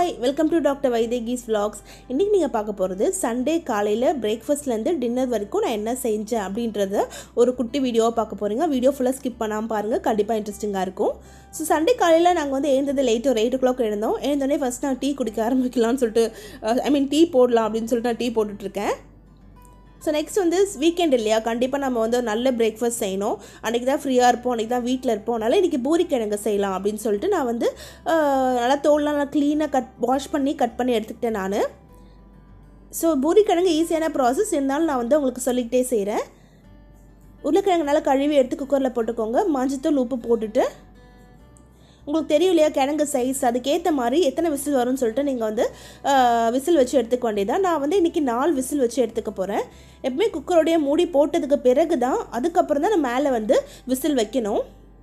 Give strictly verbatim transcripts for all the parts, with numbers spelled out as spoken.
Hi, welcome to Doctor Vaithegi's vlogs. இன்னைக்கு நீங்க பார்க்க போறது சண்டே காலையில பிரேக்ஃபாஸ்ட்ல இருந்து டின்னர் வரைக்கும் நான் என்ன செஞ்சேன் அப்படிங்கறத ஒரு குட்டி வீடியோவா பார்க்க போறீங்க. வீடியோ ஃபுல்லா ஸ்கிப் பண்ணாம பாருங்க. கண்டிப்பா இன்ட்ரஸ்டிங்கா இருக்கும். சோ சண்டே காலையில நாங்க வந்து எழுந்தது லேட் ஒரு eight o'clock எழுந்தோம். எழுந்தனே ஃபர்ஸ்ட் நான் டீ குடிக்க ஆரம்பிக்கலாம்னு சொல்லிட்டு ஐ மீன் டீ போடலாம் அப்படினு சொல்லிட்டு நான் டீ போட்டுட்டு இருக்கேன். So next வந்து வீக்கெண்ட் இல்லையா கண்டிப்பாக நம்ம வந்து ஒரு நல்ல பிரேக்ஃபாஸ்ட் செய்யணும். அன்றைக்கி தான் ஃப்ரீயாக இருப்போம், அன்றைக்கி தான் வீட்டில் இருப்போம். அதனால் இன்றைக்கி பூரி கிழங்கு செய்யலாம் அப்படின்னு சொல்லிட்டு நான் வந்து நல்லா தோல்லாம் நல்லா க்ளீனாக கட் வாஷ் பண்ணி கட் பண்ணி எடுத்துக்கிட்டேன் நான். ஸோ பூரி கிழங்கு ஈஸியான ப்ராசஸ் இருந்தாலும் நான் வந்து உங்களுக்கு சொல்லிக்கிட்டே செய்கிறேன். உருளைக்கிழங்கு நல்லா கழுவி எடுத்து குக்கரில் போட்டுக்கோங்க. மஞ்சத்தூள் உப்பு போட்டுட்டு உங்களுக்கு தெரியும் இல்லையா கிழங்கு சைஸ் அதுக்கேற்ற மாதிரி எத்தனை விசில் வரும்னு சொல்லிட்டு நீங்கள் வந்து விசில் வச்சு எடுத்துக்க வேண்டியதான். நான் வந்து இன்றைக்கி நாலு விசில் வச்சு எடுத்துக்க போகிறேன். எப்பவுமே குக்கரோடைய மூடி போட்டதுக்கு பிறகு தான் அதுக்கப்புறம் தான் நான் மேலே வந்து விசில் வைக்கணும்.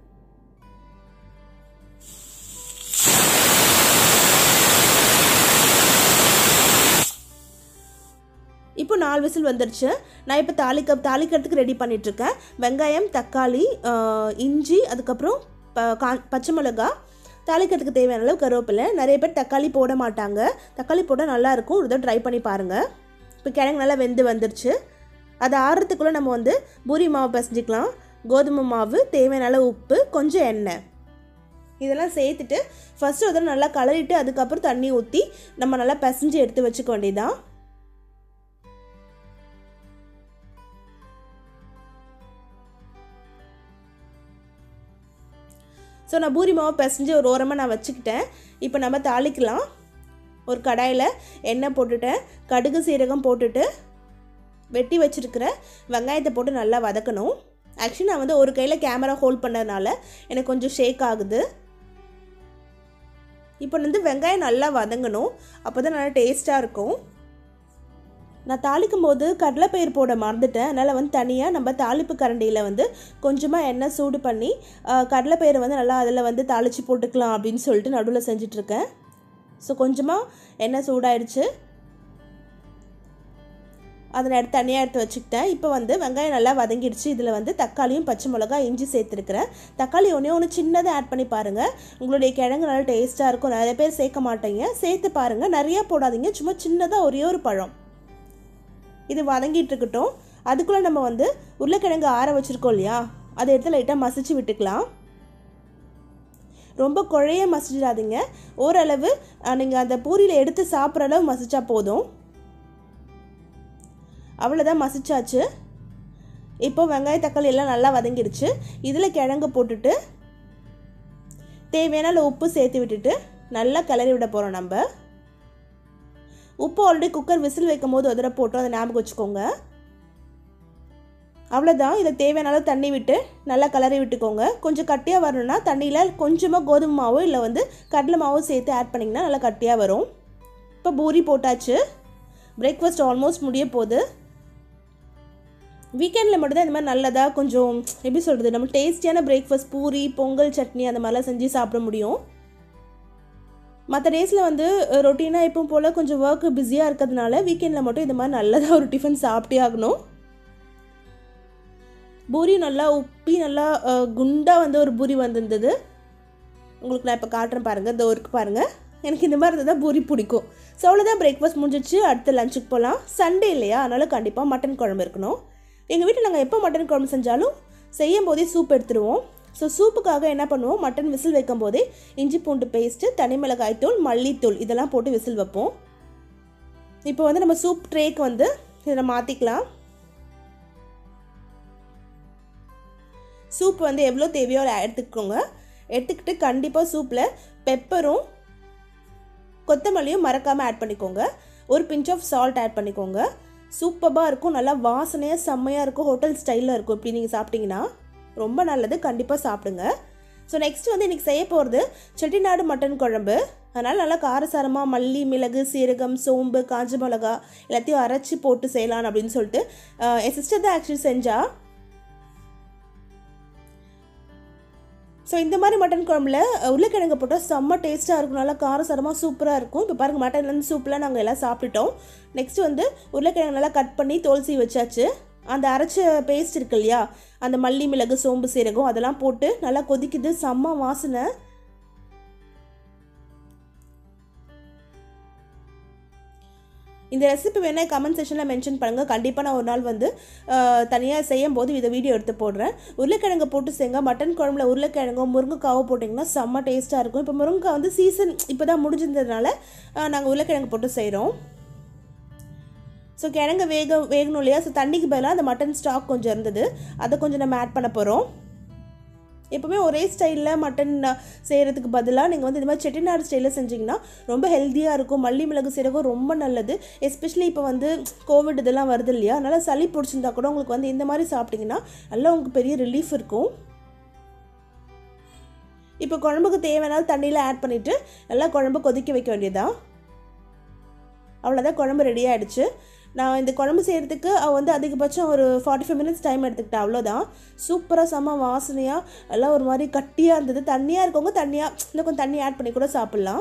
இப்போ நாலு விசில் வந்துருச்சு. நான் இப்போ தாளிக்க தாளிக்கிறதுக்கு ரெடி பண்ணிகிட்ருக்கேன். வெங்காயம், தக்காளி, இஞ்சி, அதுக்கப்புறம் பச்சை மிளகா, தாளிக்கிறதுக்கு தேவையான அளவு கருவேப்பிலை. நிறைய பேர் தக்காளி போட மாட்டாங்க, தக்காளி போட்டால் நல்லாயிருக்கும். ஒரு தடவை ட்ரை பண்ணி பாருங்கள். இப்போ கிழங்கு நல்லா வெந்து வந்துருச்சு. அதை ஆறுறதுக்குள்ளே நம்ம வந்து பூரி மாவு பிசைஞ்சிக்கலாம். கோதுமை மாவு, தேவையான அளவு உப்பு, கொஞ்சம் எண்ணெய் இதெல்லாம் சேர்த்துட்டு ஃபஸ்ட்டு ஒரு தடவை நல்லா கலரிட்டு அதுக்கப்புறம் தண்ணி ஊற்றி நம்ம நல்லா பிசைஞ்சு எடுத்து வச்சுக்க வேண்டியதான். ஸோ நான் பூரி மாவு பிசைஞ்சு ஒரு ஓரமாக நான் வச்சுக்கிட்டேன். இப்போ நம்ம தாளிக்கலாம். ஒரு கடாயில் எண்ணெய் போட்டுட்டேன். கடுகு சீரகம் போட்டுட்டு வெட்டி வச்சுருக்கிற வெங்காயத்தை போட்டு நல்லா வதக்கணும். ஆக்சுவலி நான் வந்து ஒரு கையில் கேமரா ஹோல்ட் பண்ணதுனால எனக்கு கொஞ்சம் ஷேக் ஆகுது. இப்போ வந்து வெங்காயம் நல்லா வதங்கணும், அப்போ தான் நல்லா டேஸ்ட்டாக இருக்கும். நான் தாளிக்கும் போது கடலைப்பயிர் போட மறந்துட்டேன். அதனால் வந்து தனியாக நம்ம தாளிப்பு கரண்டியில் வந்து கொஞ்சமாக எண்ணெய் சூடு பண்ணி கடலைப்பயிரை வந்து நல்லா அதில் வந்து தாளித்து போட்டுக்கலாம் அப்படின்னு சொல்லிட்டு நடுவில் செஞ்சிட்ருக்கேன். ஸோ கொஞ்சமாக எண்ணெய் சூடாயிடுச்சு, அதை நான் எடுத்து தனியாக எடுத்து வச்சுக்கிட்டேன். இப்போ வந்து வெங்காயம் நல்லா வதங்கிடுச்சு. இதில் வந்து தக்காளியும் பச்சை மிளகா இஞ்சி சேர்த்துருக்கிறேன். தக்காளி ஒன்றே ஒன்று சின்னதாக ஆட் பண்ணி பாருங்கள். உங்களுடைய கிழங்கு நல்லா டேஸ்ட்டாக இருக்கும். நிறைய பேர் சேர்க்க மாட்டீங்க, சேர்த்து பாருங்கள். நிறையா போடாதீங்க, சும்மா சின்னதாக ஒரே ஒரு பழம். இது வதங்கிட்டு இருக்கட்டும். அதுக்குள்ளே நம்ம வந்து உருளைக்கிழங்கு ஆற வச்சுருக்கோம் இல்லையா, அதை எடுத்து லைட்டாக மசிச்சு விட்டுக்கலாம். ரொம்ப குழைய மசிச்சிடாதீங்க, ஓரளவு நீங்கள் அந்த பூரியில் எடுத்து சாப்பிட்ற அளவு மசிச்சா போதும். அவ்வளோதான், மசிச்சாச்சு. இப்போ வெங்காய தக்காளி எல்லாம் நல்லா வதங்கிடுச்சு. இதில் கிழங்கு போட்டுட்டு தேவையான உப்பு சேர்த்து விட்டுட்டு நல்லா கிளறி விட போகிறோம். நம்ம உப்பு ஆல்ரெடி குக்கர் விசில் வைக்கும் போது ஒரு தடவை போட்டோம், அதை ஞாபகம் வச்சுக்கோங்க. அவ்வளோதான். இதை தேவையான அளவு தண்ணி விட்டு நல்லா கிளறி விட்டுக்கோங்க. கொஞ்சம் கட்டியாக வரணும்னா தண்ணியில் கொஞ்சமாக கோதுமை மாவு இல்லை வந்து கடலை மாவு சேர்த்து ஆட் பண்ணிங்கன்னா நல்லா கட்டியாக வரும். இப்போ பூரி போட்டாச்சு. பிரேக்ஃபாஸ்ட் ஆல்மோஸ்ட் முடிய போகுது. வீக்கெண்டில் மட்டும்தான் இந்த மாதிரி நல்லதாக கொஞ்சம் எப்படி சொல்கிறது, நம்ம டேஸ்டியான பிரேக்ஃபாஸ்ட் பூரி, பொங்கல், சட்னி அந்த மாதிரிலாம் செஞ்சு சாப்பிட முடியும். மற்ற டேஸில் வந்து ரொட்டீனாக எப்பவும் போல் கொஞ்சம் ஒர்க்கு பிஸியாக இருக்கிறதுனால வீக்கெண்டில் மட்டும் இந்த மாதிரி நல்லதாக ஒரு டிஃபன் சாப்பிட்டே ஆகணும். பூரி நல்லா உப்பி நல்லா குண்டாக வந்து ஒரு பூரி வந்திருந்தது. உங்களுக்கு நான் இப்போ காட்டுறேன் பாருங்கள். இந்த ஒர்க்கு பாருங்கள். எனக்கு இந்த மாதிரி இருந்தால் பூரி பிடிக்கும். ஸோ அவ்வளோதான், பிரேக்ஃபாஸ்ட் முடிஞ்சிச்சு. அடுத்த லஞ்சுக்கு போகலாம். சண்டே இல்லையா, அதனால் கண்டிப்பாக மட்டன் குழம்பு இருக்கணும். எங்கள் வீட்டில் நாங்கள் எப்போ மட்டன் குழம்பு செஞ்சாலும் செய்யும் போதே சூப் எடுத்துருவோம். ஸோ சூப்புக்காக என்ன பண்ணுவோம், மட்டன் விசில் வைக்கும் போதே இஞ்சி பூண்டு பேஸ்ட்டு, தனி மிளகாய் தூள், மல்லித்தூள் இதெல்லாம் போட்டு விசில் வைப்போம். இப்போ வந்து நம்ம சூப் ட்ரேக்கு வந்து இதை மாற்றிக்கலாம். சூப் வந்து எவ்வளோ தேவையோ எடுத்துக்கோங்க. எடுத்துக்கிட்டு கண்டிப்பாக சூப்பில் பெப்பரும் கொத்தமல்லியும் மறக்காமல் ஆட் பண்ணிக்கோங்க. ஒரு பிஞ்ச் ஆஃப் சால்ட் ஆட் பண்ணிக்கோங்க. சூப்பராக இருக்கும், நல்லா வாசனையாக செம்மையாக இருக்கும், ஹோட்டல் ஸ்டைலில் இருக்கும். இப்படி நீங்கள் சாப்பிட்டீங்கன்னா ரொம்ப நல்லது, கண்டிப்பாக சாப்பிடுங்க. ஸோ நெக்ஸ்ட் வந்து இன்றைக்கி செய்ய போகிறது செட்டிநாடு மட்டன் குழம்பு. அதனால் நல்லா காரசாரமாக மல்லி, மிளகு, சீரகம், சோம்பு, காஞ்ச மிளகா எல்லாத்தையும் அரைச்சி போட்டு செய்யலாம் அப்படின்னு சொல்லிட்டு என் சிஸ்டர் தான் ஆக்சுவலி செஞ்சா. ஸோ இந்த மாதிரி மட்டன் குழம்புல உருளைக்கிழங்கு போட்டால் செம்ம டேஸ்ட்டாக இருக்கும், நல்லா காரசாரமாக சூப்பராக இருக்கும். இப்போ பாருங்கள், மட்டன்லேருந்து சூப்பெலாம் நாங்கள் எல்லாம் சாப்பிட்டுட்டோம். நெக்ஸ்ட் வந்து உருளைக்கிழங்கு நல்லா கட் பண்ணி தோல் சீவி வச்சாச்சு. அந்த அரைச்ச பேஸ்ட் இருக்கு இல்லையா, அந்த மல்லி, மிளகு, சோம்பு, சீரகம் அதெல்லாம் போட்டு நல்லா கொதிக்குது, செம்ம வாசனை. இந்த ரெசிபி வேணால் கமெண்ட் செக்ஷனில் மென்ஷன் பண்ணுங்கள். கண்டிப்பாக நான் ஒரு நாள் வந்து தனியாக செய்யும் போது இதை வீடியோ எடுத்து போடுறேன். உருளைக்கிழங்கு போட்டு செய்யுங்க. மட்டன் குழம்புல உருளைக்கிழங்கோ முருங்கைக்காவோ போட்டிங்கன்னா செம்ம டேஸ்ட்டாக இருக்கும். இப்போ முருங்கைக்காய் வந்து சீசன் இப்போ தான் முடிஞ்சிருந்ததுனால நாங்கள் உருளைக்கிழங்கு போட்டு செய்கிறோம். ஸோ கிழங்கு வேக வேகணும் இல்லையா? ஸோ தண்ணிக்கு பதிலாக அந்த மட்டன் ஸ்டாக் கொஞ்சம் இருந்தது, அதை கொஞ்சம் நம்ம ஆட் பண்ண போகிறோம். எப்போவுமே ஒரே ஸ்டைலில் மட்டன் செய்கிறதுக்கு பதிலாக நீங்கள் வந்து இந்த மாதிரி செட்டிநாடு ஸ்டைலில் செஞ்சிங்கன்னா ரொம்ப ஹெல்த்தியாக இருக்கும். மல்லி மிளகு சீரகம் ரொம்ப நல்லது. எஸ்பெஷலி இப்போ வந்து கோவிட் இதெல்லாம் வருது இல்லையா? அதனால் சளி பிடிச்சிருந்தா கூட உங்களுக்கு வந்து இந்த மாதிரி சாப்பிட்டிங்கன்னா நல்லா உங்களுக்கு பெரிய ரிலீஃப் இருக்கும். இப்போ குழம்புக்கு தேவையான தண்ணியில் ஆட் பண்ணிவிட்டு நல்லா குழம்பு கொதிக்க வைக்க வேண்டியதான். அவ்வளோதான், குழம்பு ரெடி ஆகிடுச்சு. நான் இந்த குழம்பு செய்கிறதுக்கு வந்து அதிகபட்சம் ஒரு ஃபார்ட்டி ஃபைவ் மினிட்ஸ் டைம் எடுத்துக்கிட்டேன். அவ்வளோதான். சூப்பராக செம்ம வாசனையாக எல்லாம் ஒரு மாதிரி கட்டியாக இருந்தது. தண்ணியாக இருக்கவங்க தண்ணியாக இன்னும் கொஞ்சம் தண்ணி ஆட் பண்ணி கூட சாப்பிட்லாம்.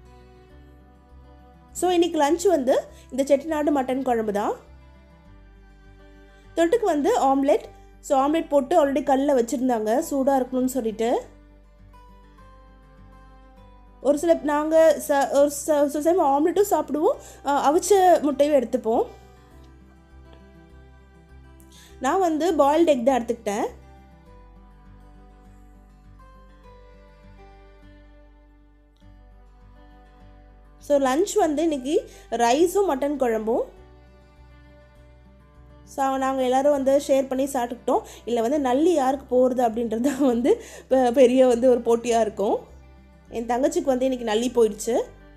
ஸோ இன்றைக்கி லஞ்ச் வந்து இந்த செட்டிநாடு மட்டன் குழம்பு தான். தொட்டுக்கு வந்து ஆம்லெட். ஸோ ஆம்லெட் போட்டு ஆல்ரெடி கல்லில் வச்சுருந்தாங்க சூடாக இருக்கணும்னு சொல்லிட்டு. ஒரு சில நாங்கள் ச ஒரு சில டைம் ஆம்லெட்டும் சாப்பிடுவோம், அவிச்ச முட்டையும் எடுத்துப்போம். நான் வந்து பாயில்டு எக் தான் எடுத்துக்கிட்டேன். ஸோ லன்ச் வந்து இன்னைக்கு ரைஸும் மட்டன் குழம்பும். ஸோ நாங்கள் எல்லோரும் வந்து ஷேர் பண்ணி சாப்பிட்டுக்கிட்டோம். இல்லை வந்து நல்லி யாருக்கு போகிறது அப்படின்றது வந்து பெரிய வந்து ஒரு போட்டியாக இருக்கும். என் தங்கச்சிக்கு வந்து இன்னைக்கு நல்லி போயிடுச்சு.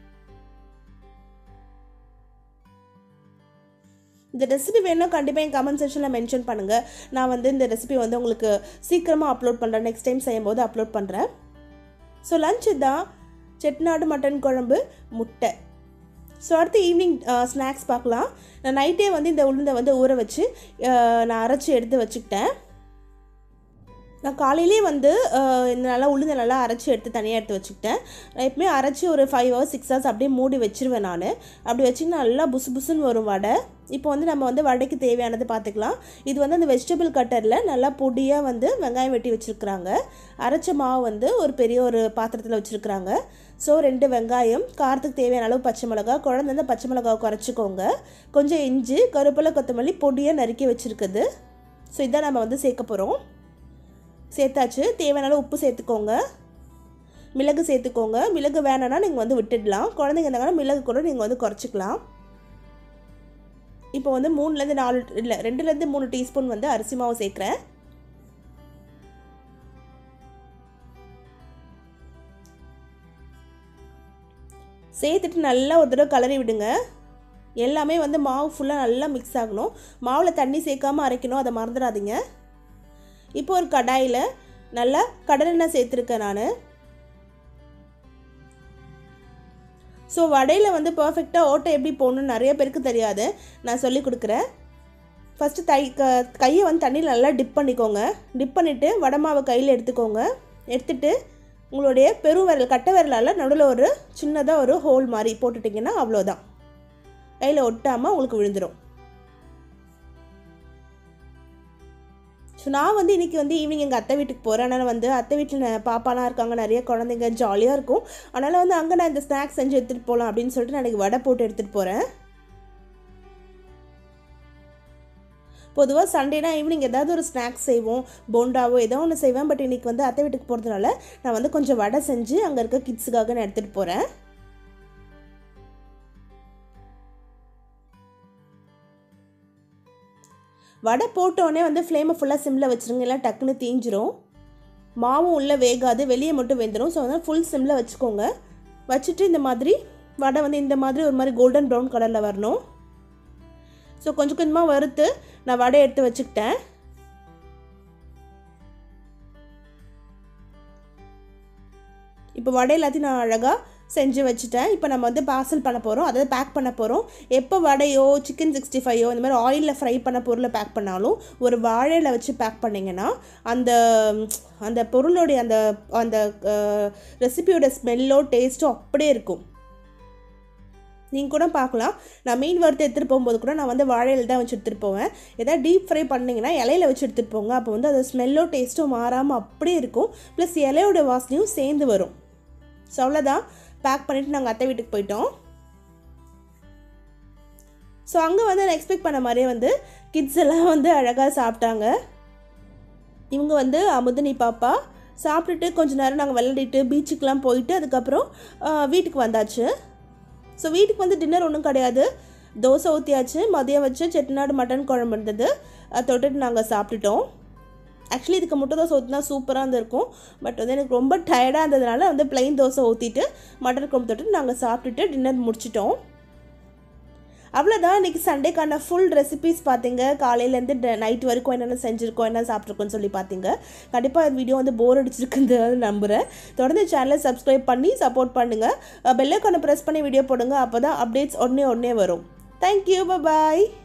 இந்த ரெசிபி வேணும் கண்டிப்பாக என் கமெண்ட் செக்ஷனில் மென்ஷன் பண்ணுங்கள். நான் வந்து இந்த ரெசிபி வந்து உங்களுக்கு சீக்கிரமாக அப்லோட் பண்ணுறேன். நெக்ஸ்ட் டைம் செய்யும் போது அப்லோட் பண்ணுறேன். ஸோ லன்ச் தான் செட்டிநாடு மட்டன் குழம்பு, முட்டை. ஸோ அடுத்து ஈவினிங் ஸ்நாக்ஸ் பார்க்கலாம். நான் நைட்டே வந்து இந்த உளுந்தை வந்து ஊற வச்சு நான் அரைச்சி எடுத்து வச்சுக்கிட்டேன். நான் காலையிலே வந்து இந்த நல்லா உளுந்தை நல்லா அரைச்சி எடுத்து தனியாக எடுத்து வச்சுக்கிட்டேன். நான் எப்பவுமே அரைச்சி ஒரு ஃபைவ் ஹவர்ஸ் சிக்ஸ் ஹவர்ஸ் அப்படியே மூடி வச்சுருவேன். நான் அப்படி வச்சிங்கன்னா நல்லா புசு புசுன்னு வரும் வடை. இப்போ வந்து நம்ம வந்து வடைக்கு தேவையானது பார்த்துக்கலாம். இது வந்து அந்த வெஜிடபிள் கட்டரில் நல்லா பொடியாக வந்து வெங்காயம் வெட்டி வச்சுருக்குறாங்க. அரைச்ச மாவு வந்து ஒரு பெரிய ஒரு பாத்திரத்தில் வச்சுருக்குறாங்க. ஸோ ரெண்டு வெங்காயம், காரத்துக்கு தேவையான அளவு பச்சை மிளகா, குழந்தை வந்து பச்சை மிளகாவை குறைச்சிக்கோங்க, கொஞ்சம் இஞ்சி, கருவேப்பிலை, கொத்தமல்லி பொடியாக நறுக்கி வச்சுருக்குது. ஸோ இதான் நம்ம வந்து சேர்க்க போகிறோம். சேர்த்தாச்சு. தேவையான அளவு உப்பு சேர்த்துக்கோங்க, மிளகு சேர்த்துக்கோங்க. மிளகு வேணும்னா நீங்கள் வந்து விட்டுடலாம். குழந்தைங்க இருந்தாங்கன்னா மிளகு கூட நீங்கள் வந்து குறைச்சிக்கலாம். இப்போ வந்து மூணுலேருந்து நாலு இல்லை ரெண்டுலேருந்து மூணு டீஸ்பூன் வந்து அரிசி மாவு சேர்க்குறேன். சேர்த்துட்டு நல்லா ஒரு தடவை கலரி விடுங்க. எல்லாமே வந்து மாவு ஃபுல்லாக நல்லா மிக்ஸ் ஆகணும். மாவில் தண்ணி சேர்க்காமல் அரைக்கணும், அதை மறந்துடாதீங்க. இப்போ ஒரு கடாயில் நல்லா கடலெண்ணெய் சேர்த்துருக்கேன் நான். ஸோ வடையில் வந்து பர்ஃபெக்டாக ஓட்டை எப்படி போடணும்னு நிறைய பேருக்கு தெரியாது, நான் சொல்லி கொடுக்குறேன். ஃபஸ்ட்டு தை க கையை வந்து தண்ணியில் நல்லா டிப் பண்ணிக்கோங்க. டிப் பண்ணிவிட்டு வடை மாவை கையில் எடுத்துக்கோங்க. எடுத்துகிட்டு உங்களுடைய பெரும் விரல் கட்டை விரலால் நடுவில் ஒரு சின்னதாக ஒரு ஹோல் மாதிரி போட்டுட்டிங்கன்னா அவ்வளோதான், கையில் ஒட்டாமல் உங்களுக்கு விழுந்துடும். ஸோ நான் வந்து இன்றைக்கி வந்து ஈவினிங் எங்கள் அத்தை வீட்டுக்கு போகிறேன். அதனால் வந்து அத்தை வீட்டில் பாப்பாலாம் இருக்காங்க, நிறைய குழந்தைங்க, ஜாலியாக இருக்கும். அதனால் வந்து அங்கே நான் இந்த ஸ்நாக்ஸ் செஞ்சு எடுத்துகிட்டு போகலாம் அப்படின்னு சொல்லிட்டு நான் இன்றைக்கி வடை போட்டு எடுத்துகிட்டு போகிறேன். பொதுவாக சண்டேனா ஈவினிங் ஏதாவது ஒரு ஸ்நாக்ஸ் செய்வோம், போண்டாவோ ஏதோ ஒன்று செய்வேன். பட் இன்றைக்கி வந்து அத்தை வீட்டுக்கு போகிறதுனால நான் வந்து கொஞ்சம் வடை செஞ்சு அங்கே இருக்க கிட்ஸுக்காக நான் எடுத்துகிட்டு போகிறேன். வடை போட்டோடனே வந்து ஃப்ளேமை ஃபுல்லாக சிம்மில் வச்சுருங்க, இல்லை டக்குன்னு தீஞ்சிரும். மாவும் உள்ளே வேகாது, வெளியே மட்டும் வெந்துடும். ஸோ அதனால் ஃபுல் சிம்மில் வச்சுக்கோங்க. வச்சுட்டு இந்த மாதிரி வடை வந்து இந்த மாதிரி ஒரு மாதிரி கோல்டன் ப்ரௌன் கலரில் வரணும். ஸோ கொஞ்சம் கொஞ்சமாக வறுத்து நான் வடை எடுத்து வச்சுக்கிட்டேன். இப்போ வடை எல்லாத்தையும் நான் அழகாக செஞ்சு வச்சுட்டேன். இப்போ நம்ம வந்து பார்சல் பண்ண போகிறோம், அதாவது பேக் பண்ண போகிறோம். எப்போ வடையோ சிக்கன் சிக்ஸ்டி ஃபைவோ இந்த மாதிரி ஆயிலில் ஃப்ரை பண்ண பொருளை பேக் பண்ணாலும் ஒரு வாழையில் வச்சு பேக் பண்ணிங்கன்னா அந்த அந்த பொருளுடைய அந்த அந்த ரெசிபியோட ஸ்மெல்லோ டேஸ்ட்டோ அப்படியே இருக்கும். நீங்கள் கூட பார்க்கலாம், நான் மீன் வறுத்து எடுத்துகிட்டு போகும்போது கூட நான் வந்து வாழையில் தான் வச்சு எடுத்துகிட்டு போவேன். எதாவது டீப் ஃப்ரை பண்ணிங்கன்னா இலையில வச்சு எடுத்துகிட்டு போங்க. அப்போ வந்து அது ஸ்மெல்லோ டேஸ்ட்டோ மாறாமல் அப்படியே இருக்கும். ப்ளஸ் இலையோட வாசனையும் சேர்ந்து வரும். ஸோ அவ்வளோதான், பேக் பண்ணிவிட்டு நாங்கள் அத்தை வீட்டுக்கு போயிட்டோம். ஸோ அங்கே வந்து நான் எக்ஸ்பெக்ட் பண்ண மாதிரியே வந்து கிட்ஸ் எல்லாம் வந்து அழகாக சாப்பிட்டாங்க. இவங்க வந்து அமுதினி பாப்பா. சாப்பிட்டுட்டு கொஞ்சம் நேரம் நாங்கள் விளையாடிட்டு பீச்சுக்கெலாம் போயிட்டு அதுக்கப்புறம் வீட்டுக்கு வந்தாச்சு. ஸோ வீட்டுக்கு வந்து டின்னர் ஒன்றும் கிடையாது, தோசை ஊற்றியாச்சு, மதியம் வச்சு செட்டிநாடு மட்டன் குழம்பு இருந்தது, தொட்டுட்டு நாங்கள் சாப்பிட்டுட்டோம். ஆக்சுவலி இதுக்கு முட்டை தோசை ஊற்றினா சூப்பராக இருந்திருக்கும், பட் வந்து எனக்கு ரொம்ப டயர்டாக இருந்ததுனால வந்து பிளெயின் தோசை ஊற்றிட்டு மட்டன் குழம்பு தொட்டு நாங்கள் சாப்பிட்டுட்டு டின்னர் முடிச்சிட்டோம். அவ்வளோதான். இன்றைக்கி சண்டேக்கான ஃபுல் ரெசிபீஸ் பார்த்தீங்க. காலையிலேருந்து நைட் வரைக்கும் என்னென்ன செஞ்சுருக்கோம், என்ன சாப்பிட்ருக்கோன்னு சொல்லி பார்த்தீங்க. கண்டிப்பாக இந்த வீடியோ வந்து போர் அடிச்சிருக்குன்னு நம்புகிறேன். தொடர்ந்து சேனலை சப்ஸ்கிரைப் பண்ணி சப்போர்ட் பண்ணுங்கள். பெல் ஐகானை ப்ரெஸ் பண்ணி வீடியோ போடுங்க, அப்போ தான் அப்டேட்ஸ் உடனே உடனே வரும். தேங்க்யூ, பாய்.